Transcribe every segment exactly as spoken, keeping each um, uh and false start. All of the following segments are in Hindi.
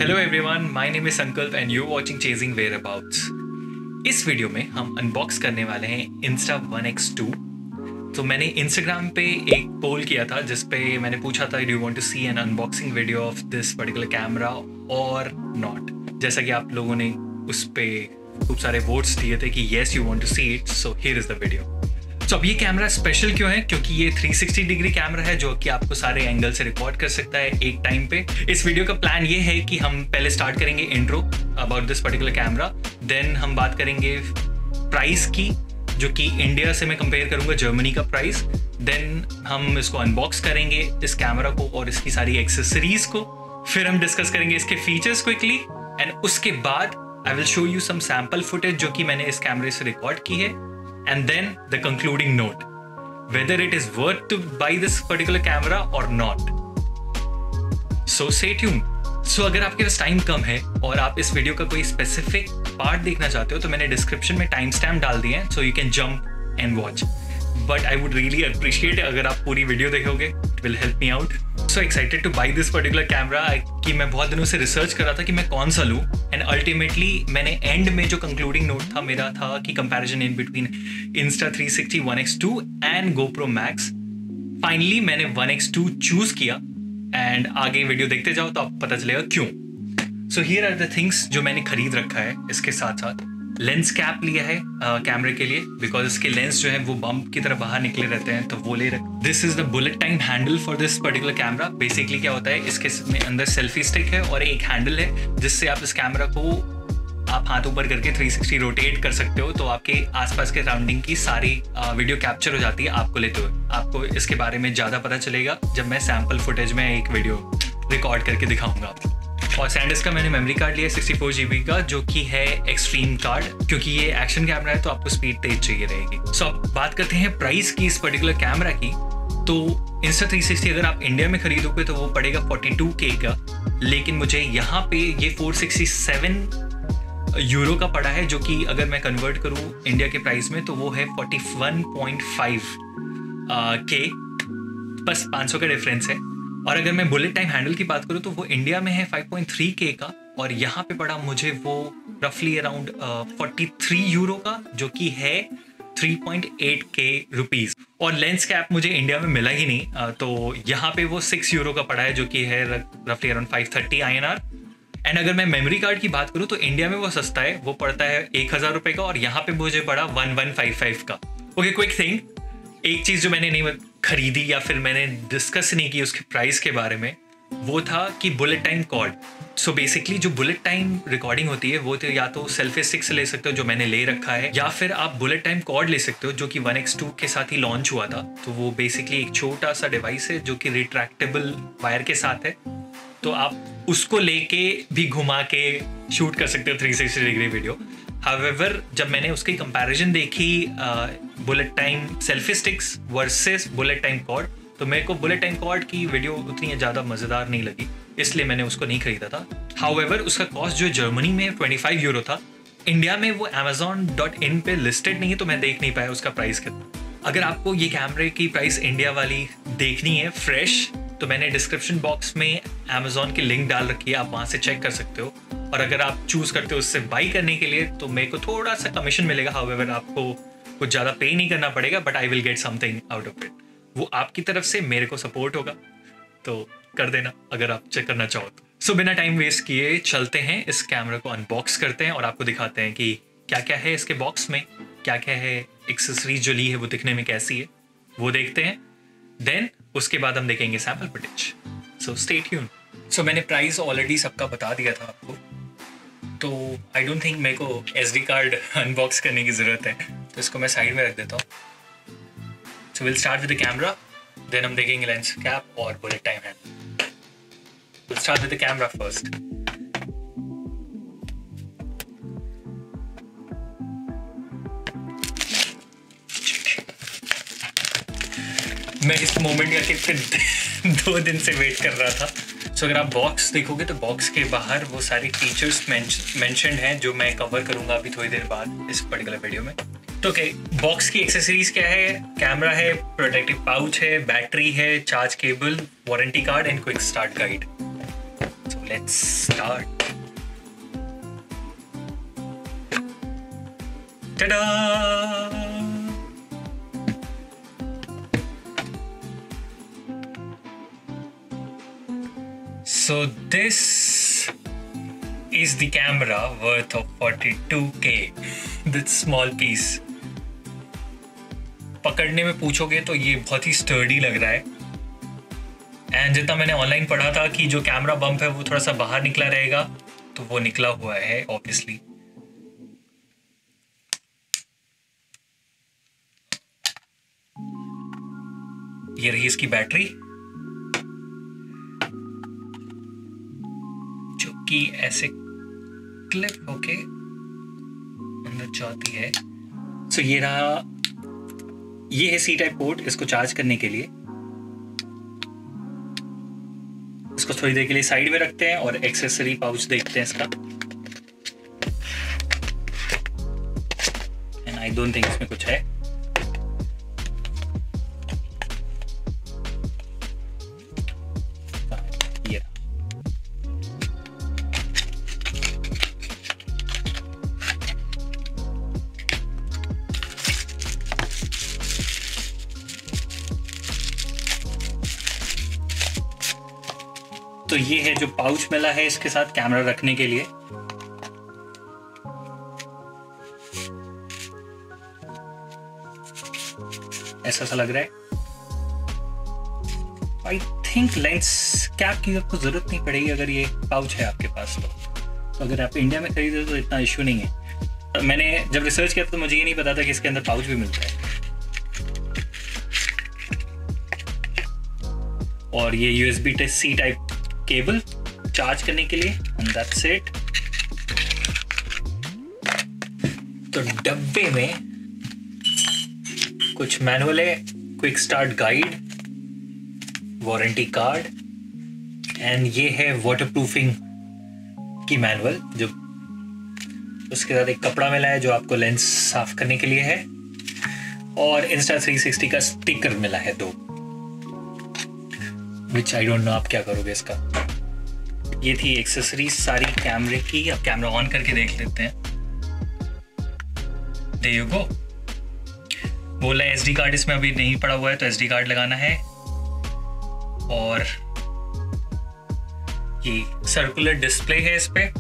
Hello everyone, my name is Sankalp and you watching chasing whereabouts. इस वीडियो में हम अनबॉक्स करने वाले हैं इंस्टा वन एक्स टू। तो मैंने इंस्टाग्राम पे एक पोल किया था जिस पे मैंने पूछा था, do you want to see an unboxing video of this particular camera और नॉट। जैसा कि आप लोगों ने उस पे खूब सारे वोट्स दिए थे कि yes you want to see it, so here is the video. तो अब ये कैमरा स्पेशल क्यों है? क्योंकि ये थ्री सिक्सटी डिग्री कैमरा है जो कि आपको सारे एंगल से रिकॉर्ड कर सकता है एक टाइम पे। इस वीडियो का प्लान ये है कि हम पहले स्टार्ट करेंगे intro about this particular camera, then हम बात करेंगे प्राइस की, जो कि इंडिया से मैं कंपेयर करूंगा जर्मनी का प्राइस। देन हम इसको अनबॉक्स करेंगे इस कैमरा को और इसकी सारी एक्सेसरीज को। फिर हम डिस्कस करेंगे इसके फीचर्स क्विकली एंड उसके बाद I will show you some sample footage जो कि मैंने इस कैमरे से रिकॉर्ड की है। And then the concluding note, whether it is worth to buy this particular camera or not. So stay tuned. So अगर आपके पास टाइम कम है और आप इस वीडियो का कोई स्पेसिफिक पार्ट देखना चाहते हो तो मैंने डिस्क्रिप्शन में टाइम स्टैम्प डाल दिए हैं, so you can jump and watch. But I would really appreciate अगर आप पूरी वीडियो देखोगे, it will help me out. So excited to buy this particular camera कि मैं बहुत दिनों से रिसर्च कर रहा था कि मैं कौन सा लूँ एंड अल्टीमेटली मैंने एंड में जो कंक्लूडिंग नोट था मेरा था कि comparison in between Insta three sixty one X two and GoPro Max. Finally मैंने वन एक्स टू चूज किया एंड आगे वीडियो देखते जाओ तो आपको पता चलेगा क्यों। So here are the things जो मैंने खरीद रखा है। इसके साथ साथ लेंस कैप लिया है कैमरे uh, के लिए, बिकॉज इसके लेंस जो है वो बम्प की तरफ बाहर निकले रहते हैं, तो वो ले रख। This is the bullet time handle for this particular camera. Basically क्या होता है, इसके में अंदर सेल्फी स्टिक है और एक हैंडल है जिससे आप इस कैमरा को आप हाथ ऊपर करके थ्री सिक्सटी रोटेट कर सकते हो, तो आपके आसपास के सराउंडिंग की सारी वीडियो कैप्चर हो जाती है आपको लेते हुए। आपको इसके बारे में ज़्यादा पता चलेगा जब मैं सैम्पल फुटेज में एक वीडियो रिकॉर्ड करके दिखाऊंगा आपको। और सैंडिस्क का मैंने मेमोरी कार्ड लिया सिक्सटी फोर जी बी का, जो कि है एक्सट्रीम कार्ड, क्योंकि ये एक्शन कैमरा है तो आपको स्पीड तेज चाहिए रहेगी। सो अब बात करते हैं प्राइस की इस पर्टिकुलर कैमरा की। तो इंस्टा थ्री सिक्सटी अगर आप इंडिया में खरीदोगे तो वो पड़ेगा फोर्टी टू के का, लेकिन मुझे यहाँ पे ये फोर सिक्सटी सेवन यूरो का पड़ा है, जो कि अगर मैं कन्वर्ट करूँ इंडिया के प्राइस में तो वो है फोर्टी वन पॉइंट फाइव के, बस पाँच सौ का डिफरेंस है। और अगर मैं बुलेट टाइम हैंडल की बात करूँ तो वो इंडिया में है फाइव पॉइंट थ्री के का और यहाँ पे पड़ा मुझे वो रफली अराउंड फोर्टी थ्री यूरो का, जो कि है three point eight K rupees. और लेंस कैप मुझे इंडिया में मिला ही नहीं, uh, तो यहाँ पे वो सिक्स यूरो का पड़ा है, जो कि है रफली around five thirty I N R. And अगर मैं मेमोरी कार्ड की बात करूँ तो इंडिया में वो सस्ता है, वो पड़ता है एक हज़ार रुपये का और यहाँ पे मुझे पड़ा वन वन फाइव फाइव का। ओके, क्विक थिंग, एक चीज़ जो मैंने नहीं खरीदी या फिर मैंने डिस्कस नहीं की उसके प्राइस के बारे में, वो था कि bullet time cord. So basically जो बुलेट टाइम रिकॉर्डिंग होती है वो तो या तो सेल्फी स्टिक से ले सकते हो जो मैंने ले रखा है, या फिर आप बुलेट टाइम कॉर्ड ले सकते हो जो कि वन एक्स टू के साथ ही लॉन्च हुआ था। तो वो बेसिकली एक छोटा सा डिवाइस है जो कि रिट्रैक्टेबल वायर के साथ है, तो आप उसको लेके भी घुमा के शूट कर सकते हो three sixty degree video. However जब मैंने उसकी कंपैरिजन देखी bullet time selfie sticks versus bullet time cord, तो मेरे को बुलेट टाइम कॉर्ड की वीडियो उतनी ज़्यादा मज़ेदार नहीं लगी, इसलिए मैंने उसको नहीं खरीदा था। हाउएवर उसका कॉस्ट जो जर्मनी में ट्वेंटी फाइव यूरो था, इंडिया में वो अमेजॉन डॉट इन पे लिस्टेड नहीं है तो मैं देख नहीं पाया उसका प्राइस कितना। अगर आपको ये कैमरे की प्राइस इंडिया वाली देखनी है फ्रेश, तो मैंने डिस्क्रिप्शन बॉक्स में अमेजॉन की लिंक डाल रखी है, आप वहाँ से चेक कर सकते हो। और अगर आप चूज करते हो उससे बाई करने के लिए तो मेरे को थोड़ा सा कमीशन मिलेगा, हाउएवर आपको कुछ ज़्यादा पे नहीं करना पड़ेगा, but I will get something out of it. वो आपकी तरफ से मेरे को सपोर्ट होगा, तो कर देना अगर आप चेक करना चाहो तो। सो बिना टाइम वेस्ट किए चलते हैं, इस कैमरा को अनबॉक्स करते हैं और आपको दिखाते हैं कि क्या क्या है इसके बॉक्स में, क्या क्या है एक्सेसरीज जो ली है वो दिखने में कैसी है, वो देखते हैं। देन उसके बाद हम देखेंगे sample footage. So stay tune. So मैंने प्राइस ऑलरेडी सबका बता दिया था आपको, तो आई डोंट थिंक मेरे को एसडी कार्ड अनबॉक्स करने की ज़रूरत है, तो इसको मैं साइड में रख देता हूँ। So will start with the camera, then हम देखेंगे लेंस कैप और bullet time handle. Will start with the camera first. मैं इस मोमेंट का कितने दो दिन से वेट कर रहा था। सो so, अगर आप बॉक्स देखोगे तो बॉक्स के बाहर वो सारी फीचर्स मेंशन्ड हैं जो मैं कवर करूंगा अभी थोड़ी देर बाद इस पर्टिकुलर वीडियो में। तो ओके, बॉक्स की एक्सेसरीज क्या है? कैमरा है, प्रोटेक्टिव पाउच है, बैटरी है, charge cable, warranty card and quick start guide. So let's start. Ta-da! So this is the camera worth of forty-two K. This small piece. पकड़ने में पूछोगे तो ये बहुत ही स्टर्डी लग रहा है। एंड जितना मैंने ऑनलाइन पढ़ा था कि जो कैमरा बम्प है वो थोड़ा सा बाहर निकला रहेगा, तो वो निकला हुआ है ऑब्वियसली। ये रही इसकी बैटरी, जो कि ऐसे क्लिप होके अंदर जाती है। सो so ये रहा, ये है सी टाइप पोर्ट इसको चार्ज करने के लिए। इसको थोड़ी देर के लिए साइड में रखते हैं और एक्सेसरी पाउच देखते हैं इसका। एंड आई डोंट थिंक इसमें कुछ है। ये तो ये है जो पाउच मिला है इसके साथ कैमरा रखने के लिए। ऐसा सा लग रहा है। आई थिंक लेंस कैप की आपको जरूरत नहीं पड़ेगी अगर ये पाउच है आपके पास तो, तो अगर आप इंडिया में खरीदे तो इतना इश्यू नहीं है। मैंने जब रिसर्च किया तो मुझे ये नहीं पता था कि इसके अंदर पाउच भी मिलता है। और ये USB type C type cable charge करने के लिए, एंड दैट्स इट। तो डब्बे में कुछ मैनुअल है, quick start guide, warranty card, and ये है वाटरप्रूफिंग की मैनुअल। जो उसके साथ एक कपड़ा मिला है जो आपको लेंस साफ करने के लिए है, और इंस्टा थ्री सिक्सटी का स्टिकर मिला है दो, विच आई डोंट नो आप क्या करोगे इसका। ये थी एक्सेसरीज सारी कैमरे की। अब कैमरा ऑन करके देख लेते हैं। There you go। बोला एसडी कार्ड इसमें अभी नहीं पड़ा हुआ है तो एसडी कार्ड लगाना है। और ये सर्कुलर डिस्प्ले है इस पे।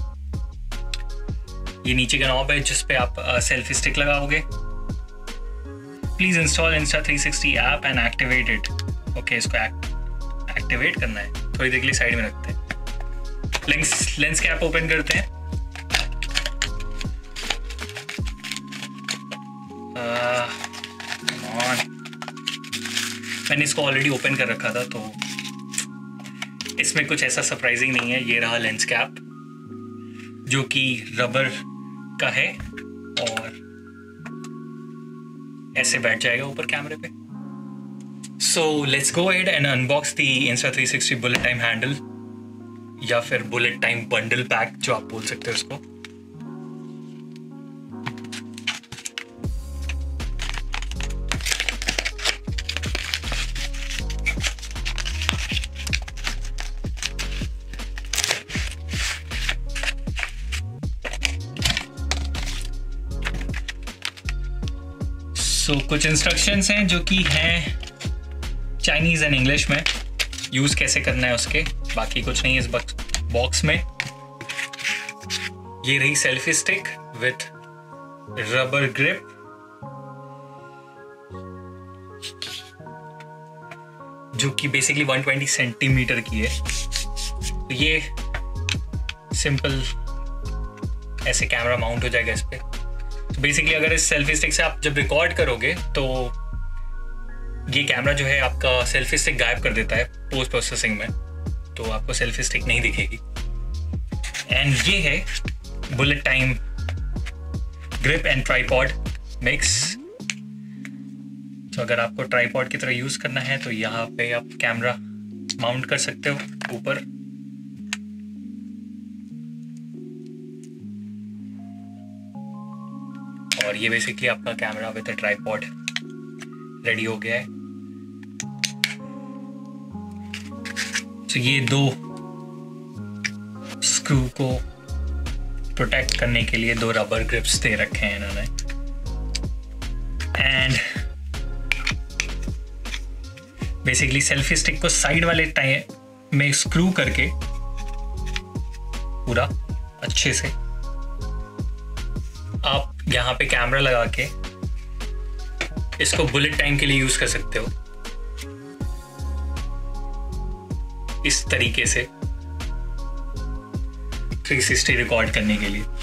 ये नीचे का नॉब है जिस पे आप सेल्फी स्टिक लगाओगे। Please install Insta three sixty app and activate it. Okay, इसको एक्टिवेट करना है। थोड़ी देर के लिए साइड में रखते हैं। लेंस लेंस कैप ओपन करते हैं। uh, मैंने इसको ऑलरेडी ओपन कर रखा था तो इसमें कुछ ऐसा सरप्राइजिंग नहीं है। ये रहा लेंस कैप जो कि रबर का है और ऐसे बैठ जाएगा ऊपर कैमरे पे। So let's go ahead and unbox the Insta three sixty bullet time handle, या फिर बुलेट टाइम बंडल पैक जो आप बोल सकते हो उसको। सो so, कुछ इंस्ट्रक्शंस हैं जो कि हैं चाइनीज एंड इंग्लिश में, यूज कैसे करना है उसके, बाकी कुछ नहीं है इस बॉक्स में। ये रही selfie stick with rubber grip. जो कि बेसिकली वन ट्वेंटी सेंटीमीटर की है। तो ये सिंपल ऐसे कैमरा माउंट हो जाएगा इस पे। तो बेसिकली अगर इस सेल्फी स्टिक से आप जब रिकॉर्ड करोगे तो ये कैमरा जो है आपका सेल्फी स्टिक गायब कर देता है पोस्ट प्रोसेसिंग में, तो आपको सेल्फी स्टिक नहीं दिखेगी। एंड ये है bullet time grip and tripod mix. तो अगर आपको ट्राइपॉड की तरह यूज करना है तो यहाँ पे आप कैमरा माउंट कर सकते हो ऊपर। और ये बेसिकली आपका camera with a tripod ready हो गया है। तो ये दो स्क्रू को प्रोटेक्ट करने के लिए दो रबर ग्रिप्स दे रखे हैं इन्होंने। एंड बेसिकली सेल्फी स्टिक को साइड वाले टाइम में स्क्रू करके पूरा अच्छे से आप यहाँ पे कैमरा लगा के इसको बुलेट टाइम के लिए यूज कर सकते हो इस तरीके से थ्री सिक्सटी रिकॉर्ड करने के लिए।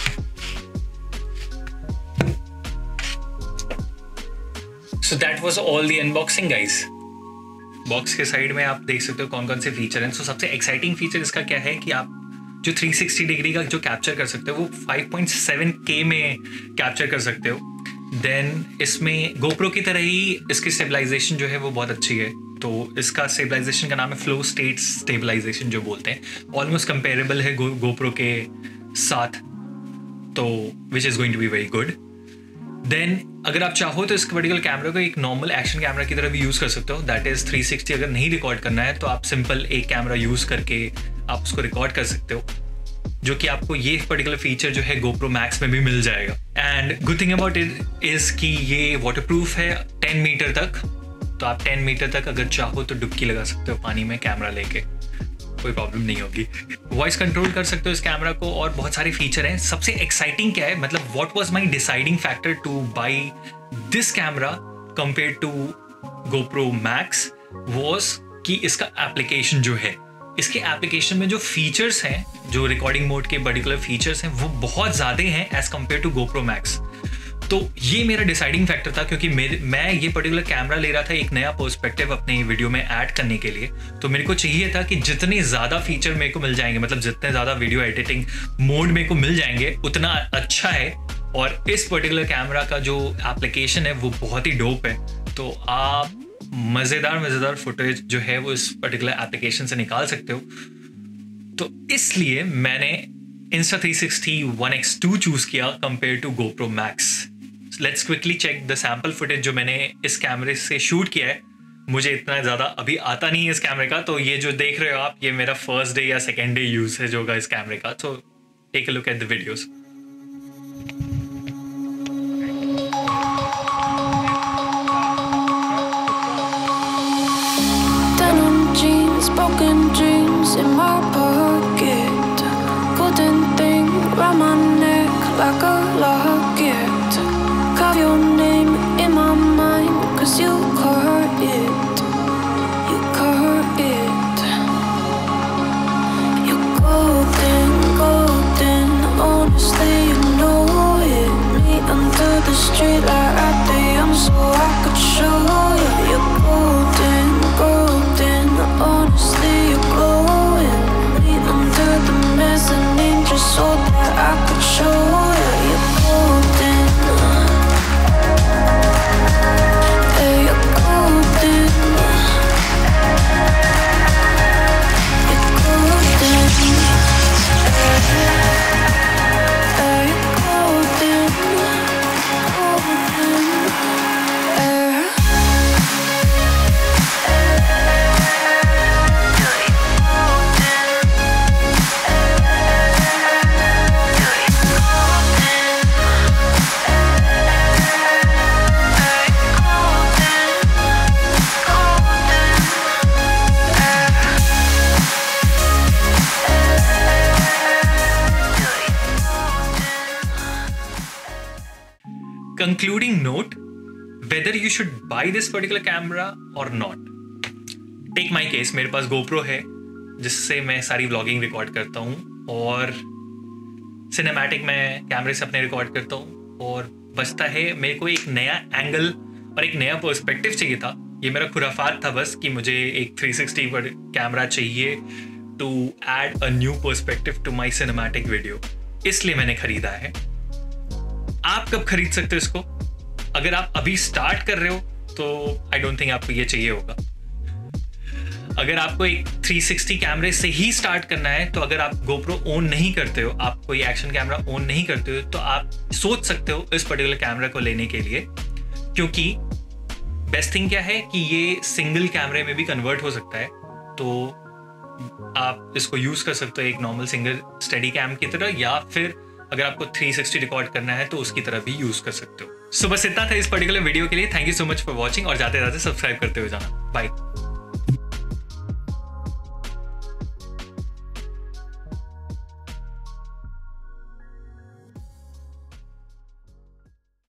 So that was all the unboxing guys. Box के साइड में आप देख सकते हो कौन कौन से फीचर हैं। सो so, सबसे एक्साइटिंग फीचर इसका क्या है कि आप जो थ्री सिक्सटी डिग्री का जो कैप्चर कर सकते हो वो फाइव पॉइंट सेवन के में कैप्चर कर सकते हो। देन इसमें गोप्रो की तरह ही इसकी स्टेबलाइजेशन जो है वो बहुत अच्छी है। तो इसका स्टेबलाइजेशन का नाम है फ्लो स्टेट स्टेबलाइजेशन जो बोलते हैं, ऑलमोस्ट कंपेरेबल है गो गोप्रो के साथ, तो which is going to be very good. Then अगर आप चाहो तो इस पर्टिकुलर कैमरा को एक नॉर्मल एक्शन कैमरा की तरह भी यूज़ कर सकते हो। दैट इज़ थ्री सिक्सटी अगर नहीं रिकॉर्ड करना है तो आप सिंपल एक कैमरा यूज़ करके आप उसको रिकॉर्ड कर सकते हो, जो कि आपको ये पर्टिकुलर फीचर जो है गोप्रो मैक्स में भी मिल जाएगा। And good thing about it is कि ये वाटरप्रूफ है टेन मीटर तक, तो आप टेन मीटर तक अगर चाहो तो डुबकी लगा सकते हो पानी में कैमरा लेके, कोई प्रॉब्लम नहीं होगी। वॉइस कंट्रोल कर सकते हो इस कैमरा को और बहुत सारे फीचर हैं। सबसे एक्साइटिंग क्या है, मतलब what was my deciding factor to buy this camera compare to GoPro Max was कि इसका एप्लीकेशन जो है, इसके एप्लीकेशन में जो फीचर्स हैं, जो रिकॉर्डिंग मोड के पर्टिकुलर फीचर्स हैं, वो बहुत ज़्यादा हैं as compare to GoPro Max. तो ये मेरा डिसाइडिंग फैक्टर था, क्योंकि मेरे मैं ये पर्टिकुलर कैमरा ले रहा था एक नया पर्सपेक्टिव अपने वीडियो में ऐड करने के लिए। तो मेरे को चाहिए था कि जितने ज़्यादा फीचर मेरे को मिल जाएंगे, मतलब जितने ज़्यादा वीडियो एडिटिंग मोड मेरे को मिल जाएंगे उतना अच्छा है। और इस पर्टिकुलर कैमरा का जो एप्लीकेशन है वो बहुत ही डोप है। तो आप मज़ेदार मज़ेदार फुटेज जो है वो इस पर्टिकुलर एप्लीकेशन से निकाल सकते हो। तो इसलिए मैंने Insta three sixty one X two choose किया compare to GoPro Max. Let's quickly check the sample footage जो मैंने इस कैमरे से शूट किया है। मुझे इतना ज़्यादा अभी आता नहीं है इस कैमरे का, तो ये जो देख रहे हो आप, ये मेरा फर्स्ट डे या सेकेंड डे यूज़ है जो होगा इस कैमरे का। तो take a look at the videos. Broken dreams in my pocket, golden thing round my neck like a locket. Carve your name in my mind, cause you caught it, you caught it. You're golden, golden, honestly you know it. Me under the street light at the young so I could show you. You're golden, golden, honestly you're glowing. Me under the mezzanine just so that I could show you. You're golden, yeah, you're golden, you're golden, yeah, you're golden, golden, yeah. Concluding note, whether you should buy this particular camera or not. Take my case, मेरे पास GoPro है जिससे मैं सारी व्लॉगिंग रिकॉर्ड करता हूँ और सिनेमैटिक मैं कैमरे से अपने रिकॉर्ड करता हूँ, और बचता है मेरे को एक नया एंगल और एक नया पर्सपेक्टिव चाहिए था। ये मेरा खुराफात था बस कि मुझे एक थ्री सिक्सटी पर कैमरा चाहिए to add a new perspective to my cinematic video, इसलिए मैंने खरीदा है। आप कब खरीद सकते हो इसको? अगर आप अभी स्टार्ट कर रहे हो तो आई डोंट थिंक आपको ये चाहिए होगा। अगर आपको एक थ्री सिक्सटी कैमरे से ही स्टार्ट करना है, तो अगर आप GoPro ओन नहीं करते हो, आप कोई एक्शन कैमरा ओन नहीं करते हो, तो आप सोच सकते हो इस पर्टिकुलर कैमरा को लेने के लिए, क्योंकि बेस्ट थिंग क्या है कि ये सिंगल कैमरे में भी कन्वर्ट हो सकता है। तो आप इसको यूज़ कर सकते हो एक नॉर्मल सिंगल स्टेडी कैम की तरह, या फिर अगर आपको थ्री सिक्सटी रिकॉर्ड करना है तो उसकी तरह भी यूज़ कर सकते हो। सो बस इतना था इस पर्टिकुलर वीडियो के लिए। Thank you so much for watching और जाते जाते सब्सक्राइब करते हुए जाना। बाय।